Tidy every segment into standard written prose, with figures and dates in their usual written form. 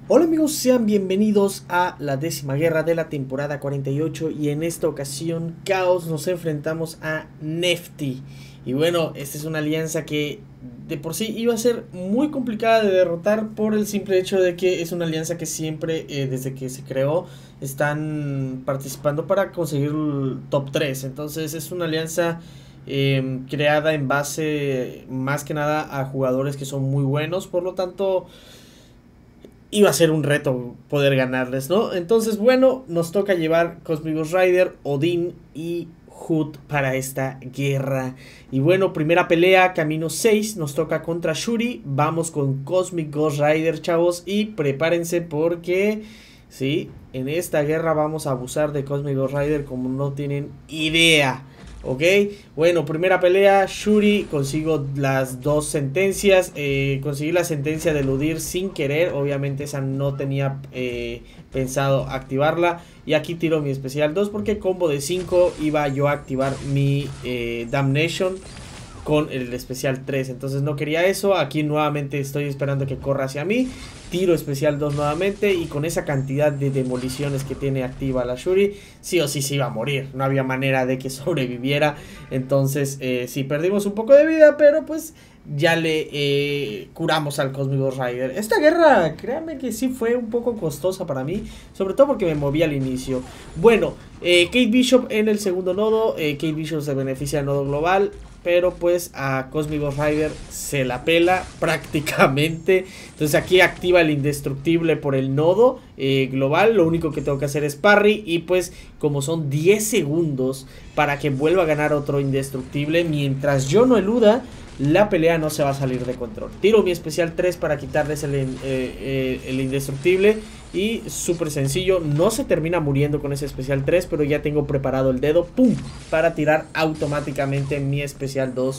Hola amigos, sean bienvenidos a la 10ª guerra de la temporada 48 y en esta ocasión Caos nos enfrentamos a Nefty. Y bueno, esta es una alianza que de por sí iba a ser muy complicada de derrotar por el simple hecho de que es una alianza que siempre desde que se creó están participando para conseguir el top 3. Entonces es una alianza creada en base más que nada a jugadores que son muy buenos, por lo tanto iba a ser un reto poder ganarles, ¿no? Entonces, bueno, nos toca llevar Cosmic Ghost Rider, Odín y Hood para esta guerra. Y bueno, primera pelea, camino 6, nos toca contra Shuri. Vamos con Cosmic Ghost Rider, chavos, y prepárense porque, sí, en esta guerra vamos a abusar de Cosmic Ghost Rider como no tienen idea. Ok, bueno, primera pelea, Shuri, consigo las dos sentencias, conseguí la sentencia de eludir sin querer, obviamente esa no tenía pensado activarla, y aquí tiro mi especial 2 porque combo de 5 iba yo a activar mi Damnation con el especial 3, entonces no quería eso. Aquí nuevamente estoy esperando que corra hacia mí, tiro especial 2 nuevamente, y con esa cantidad de demoliciones que tiene activa la Shuri, sí o sí se iba a morir, no había manera de que sobreviviera. Entonces sí perdimos un poco de vida, pero pues ya le curamos al Cosmic Ghost Rider. Esta guerra, créanme que sí fue un poco costosa para mí, sobre todo porque me moví al inicio. Bueno, Kate Bishop en el segundo nodo, Kate Bishop se beneficia del nodo global, pero pues a Cosmic Ghost Rider se la pela prácticamente. Entonces aquí activa el indestructible por el nodo global. Lo único que tengo que hacer es parry. Y pues como son 10 segundos para que vuelva a ganar otro indestructible, mientras yo no eluda, la pelea no se va a salir de control. Tiro mi especial 3 para quitarles el indestructible. Y súper sencillo, no se termina muriendo con ese especial 3, pero ya tengo preparado el dedo, ¡pum!, para tirar automáticamente mi especial 2.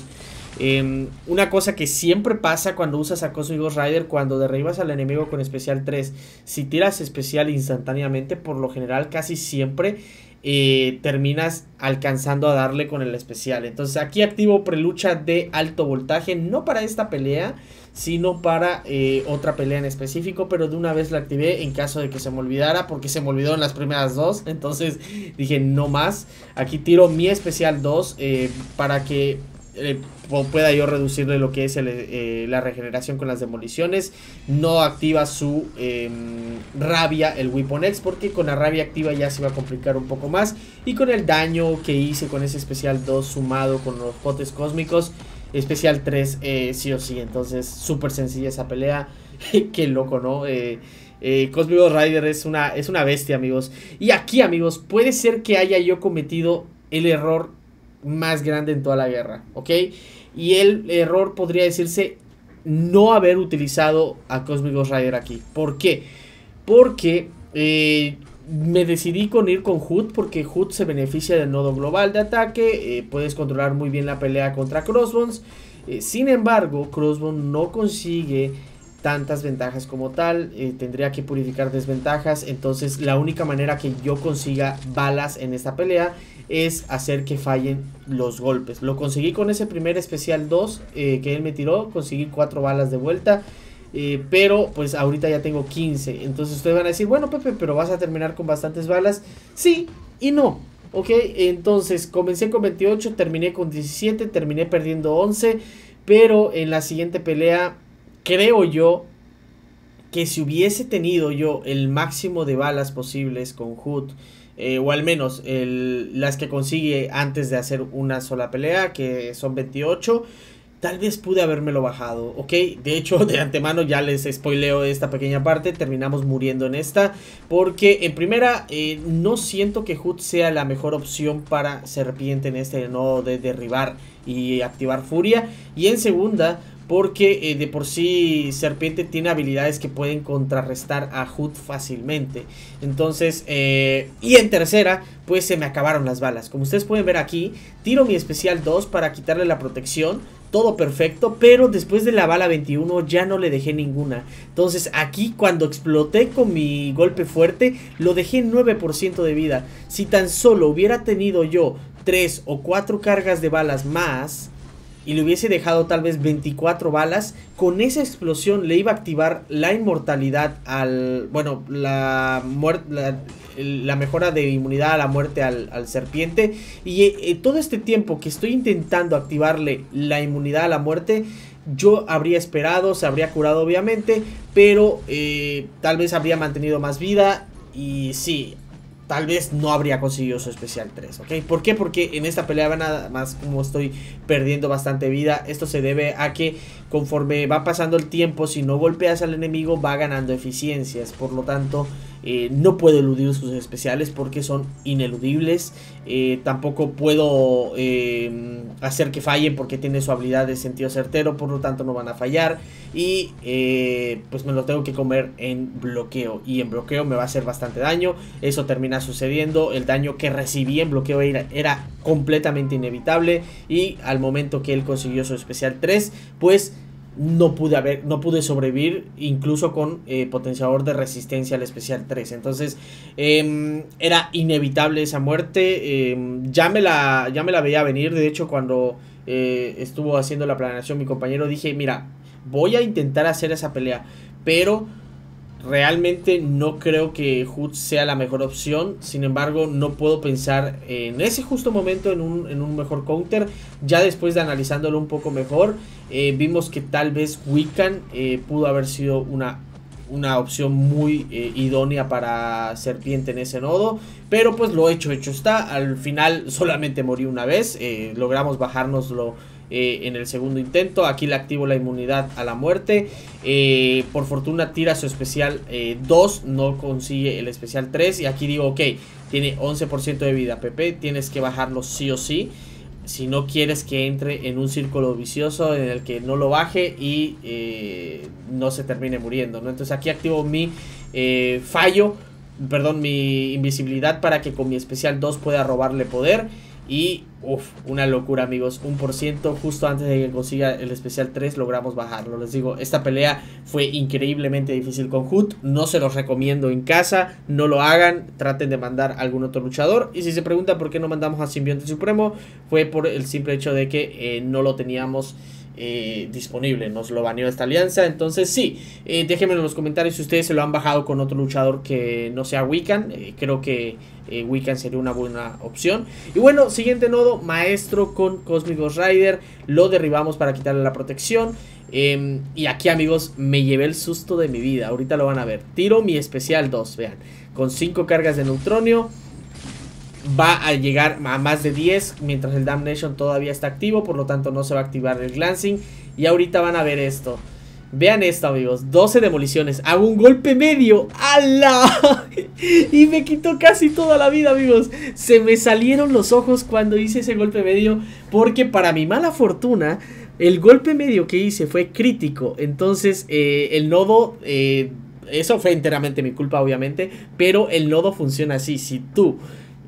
Una cosa que siempre pasa cuando usas a Cosmic Ghost Rider, cuando derribas al enemigo con especial 3, si tiras especial instantáneamente, por lo general casi siempre terminas alcanzando a darle con el especial. Entonces aquí activo prelucha de alto voltaje, no para esta pelea, sino para otra pelea en específico, pero de una vez la activé en caso de que se me olvidara, porque se me olvidó en las primeras dos. Entonces dije no más. Aquí tiro mi especial 2 para que pueda yo reducirle lo que es la regeneración con las demoliciones. No activa su rabia, el Weapon X, porque con la rabia activa ya se va a complicar un poco más. Y con el daño que hice con ese especial 2 sumado con los potes cósmicos, especial 3 sí o sí. Entonces súper sencilla esa pelea. Qué loco, ¿no? Cosmic Ghost Rider es una bestia, amigos. Y aquí, amigos, puede ser que haya yo cometido el error más grande en toda la guerra, ¿ok? Y el error podría decirse no haber utilizado a Cosmic Ghost Rider aquí. ¿Por qué? Porque me decidí con ir con Hood, porque Hood se beneficia del nodo global de ataque, puedes controlar muy bien la pelea contra Crossbones. Sin embargo, Crossbones no consigue tantas ventajas como tal, tendría que purificar desventajas. Entonces la única manera que yo consiga balas en esta pelea es hacer que fallen los golpes. Lo conseguí con ese primer especial 2 que él me tiró, conseguí 4 balas de vuelta. Pero pues ahorita ya tengo 15. Entonces ustedes van a decir, bueno Pepe, pero vas a terminar con bastantes balas. Sí y no, ok. Entonces comencé con 28, terminé con 17, terminé perdiendo 11. Pero en la siguiente pelea creo yo que si hubiese tenido yo el máximo de balas posibles con Hood, o al menos las que consigue antes de hacer una sola pelea, que son 28, tal vez pude habérmelo bajado, ¿ok? De hecho, de antemano ya les spoileo esta pequeña parte, terminamos muriendo en esta, porque en primera, no siento que Hood sea la mejor opción para Serpiente en este nodo de derribar y activar Furia, y en segunda, porque de por sí Serpiente tiene habilidades que pueden contrarrestar a Hood fácilmente. Entonces, y en tercera, pues se me acabaron las balas. Como ustedes pueden ver aquí, tiro mi especial 2 para quitarle la protección. Todo perfecto, pero después de la bala 21 ya no le dejé ninguna. Entonces aquí cuando exploté con mi golpe fuerte, lo dejé en 9% de vida. Si tan solo hubiera tenido yo 3 o 4 cargas de balas más, y le hubiese dejado tal vez 24 balas, con esa explosión le iba a activar la inmortalidad al... Bueno, la mejora de inmunidad a la muerte al serpiente. Y todo este tiempo que estoy intentando activarle la inmunidad a la muerte, yo habría esperado, se habría curado obviamente, pero tal vez habría mantenido más vida. Y sí, tal vez no habría conseguido su especial 3, ¿ok? ¿Por qué? Porque en esta pelea nada más, como estoy perdiendo bastante vida, esto se debe a que conforme va pasando el tiempo, si no golpeas al enemigo, va ganando eficiencias. Por lo tanto, no puedo eludir sus especiales porque son ineludibles. Tampoco puedo hacer que fallen porque tiene su habilidad de sentido certero, por lo tanto no van a fallar. Y pues me lo tengo que comer en bloqueo, y en bloqueo me va a hacer bastante daño. Eso termina sucediendo. El daño que recibí en bloqueo era completamente inevitable, y al momento que él consiguió su especial 3, pues no pude sobrevivir, incluso con potenciador de resistencia al especial 3. Entonces era inevitable esa muerte. Ya me la veía venir. De hecho, cuando estuvo haciendo la planeación mi compañero, dije, mira, voy a intentar hacer esa pelea, pero realmente no creo que Hood sea la mejor opción. Sin embargo, no puedo pensar en ese justo momento en un mejor counter. Ya después de analizándolo un poco mejor, vimos que tal vez Wiccan pudo haber sido una opción muy idónea para Serpiente en ese nodo. Pero pues lo hecho está. Al final solamente morí una vez. Logramos bajárnoslo en el segundo intento. Aquí le activo la inmunidad a la muerte. Por fortuna tira su especial 2, no consigue el especial 3. Y aquí digo, ok, tiene 11% de vida, Pepe, tienes que bajarlo sí o sí, si no quieres que entre en un círculo vicioso en el que no lo baje y no se termine muriendo, ¿no? Entonces aquí activo mi mi invisibilidad para que con mi especial 2 pueda robarle poder. Y una locura, amigos, 1%, justo antes de que consiga el especial 3 logramos bajarlo. Les digo, esta pelea fue increíblemente difícil con Hood. No se los recomiendo en casa, no lo hagan, traten de mandar a algún otro luchador. Y si se preguntan por qué no mandamos a Simbionte Supremo, fue por el simple hecho de que no lo teníamos disponible, nos lo baneó esta alianza. Entonces sí, déjenme en los comentarios si ustedes se lo han bajado con otro luchador que no sea Wiccan. Creo que Wiccan sería una buena opción. Y bueno, siguiente nodo, Maestro con Cosmic Ghost Rider. Lo derribamos para quitarle la protección. Y aquí, amigos, me llevé el susto de mi vida. Ahorita lo van a ver. Tiro mi especial 2, vean, con 5 cargas de neutronio. Va a llegar a más de 10 mientras el Damnation todavía está activo, por lo tanto no se va a activar el Glancing. Y ahorita van a ver esto. Vean esto, amigos, 12 demoliciones. Hago un golpe medio. ¡Hala! Y me quitó casi toda la vida, amigos. Se me salieron los ojos cuando hice ese golpe medio, porque para mi mala fortuna el golpe medio que hice fue crítico. Entonces el nodo... eso fue enteramente mi culpa, obviamente, pero el nodo funciona así. Si tú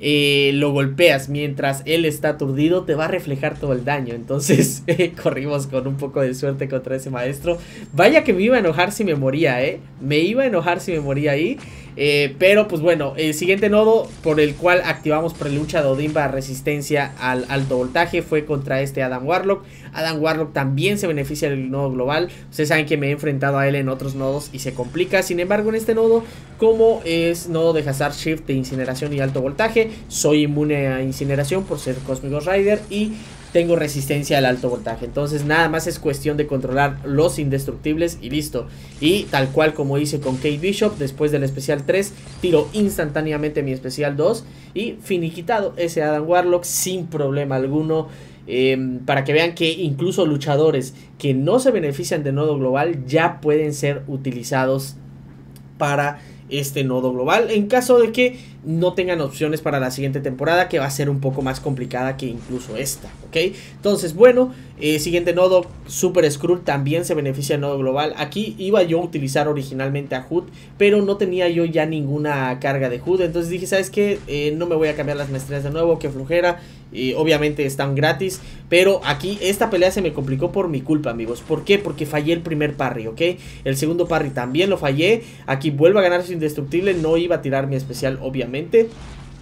lo golpeas mientras él está aturdido, te va a reflejar todo el daño. Entonces corrimos con un poco de suerte contra ese maestro. Vaya que me iba a enojar si me moría, me iba a enojar si me moría ahí. Pero pues bueno, el siguiente nodo por el cual activamos prelucha de Odín para resistencia al alto voltaje fue contra este Adam Warlock. Adam Warlock también se beneficia del nodo global. Ustedes saben que me he enfrentado a él en otros nodos y se complica. Sin embargo, en este nodo, como es nodo de Hazard Shift de incineración y alto voltaje, soy inmune a incineración por ser Cosmic Ghost Rider y tengo resistencia al alto voltaje. Entonces nada más es cuestión de controlar los indestructibles y listo. Y tal cual como hice con Kate Bishop, después del especial 3 tiro instantáneamente mi especial 2 y finiquitado ese Adam Warlock sin problema alguno. Para que vean que incluso luchadores que no se benefician de nodo global ya pueden ser utilizados para este nodo global, en caso de que no tengan opciones para la siguiente temporada, que va a ser un poco más complicada que incluso esta, ¿ok? Entonces, bueno, siguiente nodo, Super Skrull también se beneficia del nodo global. Aquí iba yo a utilizar originalmente a Hood, pero no tenía yo ya ninguna carga de Hood, entonces dije, ¿sabes qué? No me voy a cambiar las maestrías de nuevo, qué flojera. Obviamente están gratis, pero aquí esta pelea se me complicó por mi culpa, amigos. ¿Por qué? Porque fallé el primer parry, ¿ok? El segundo parry también lo fallé. Aquí vuelvo a ganar su indestructible, no iba a tirar mi especial, obviamente.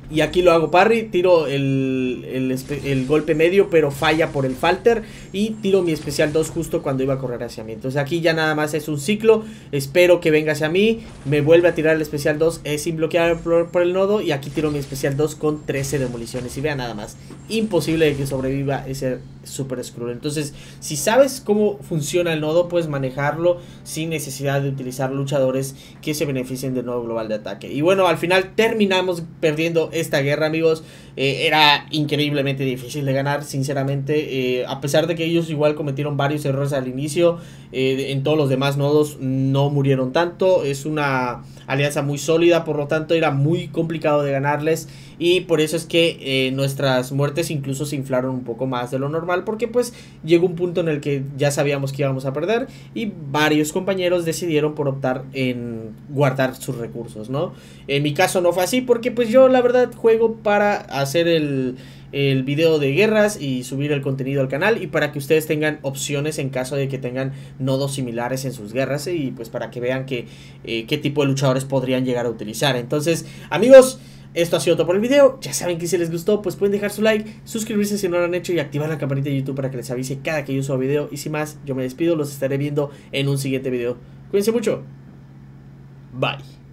Y aquí lo hago parry, tiro el golpe medio, pero falla por el falter. Y tiro mi especial 2 justo cuando iba a correr hacia mí. Entonces aquí ya nada más es un ciclo. Espero que venga hacia mí. Me vuelve a tirar el especial 2, es sin bloquear por el nodo. Y aquí tiro mi especial 2 con 13 demoliciones. Y vean nada más, imposible de que sobreviva ese Super Skrull. Entonces, si sabes cómo funciona el nodo, puedes manejarlo sin necesidad de utilizar luchadores que se beneficien del nodo global de ataque. Y bueno, al final terminamos perdiendo esta guerra, amigos. Era increíblemente difícil de ganar, sinceramente. A pesar de que ellos igual cometieron varios errores al inicio, en todos los demás nodos no murieron tanto. Es una alianza muy sólida, por lo tanto era muy complicado de ganarles. Y por eso es que nuestras muertes incluso se inflaron un poco más de lo normal, porque pues llegó un punto en el que ya sabíamos que íbamos a perder y varios compañeros decidieron por optar en guardar sus recursos, ¿no? En mi caso no fue así, porque pues yo la verdad juego para hacer el video de guerras y subir el contenido al canal, y para que ustedes tengan opciones en caso de que tengan nodos similares en sus guerras, y pues para que vean que qué tipo de luchadores podrían llegar a utilizar. Entonces, amigos, esto ha sido todo por el video. Ya saben que si les gustó, pues pueden dejar su like, suscribirse si no lo han hecho y activar la campanita de YouTube para que les avise cada que yo suba video. Y sin más, yo me despido, los estaré viendo en un siguiente video. Cuídense mucho. Bye.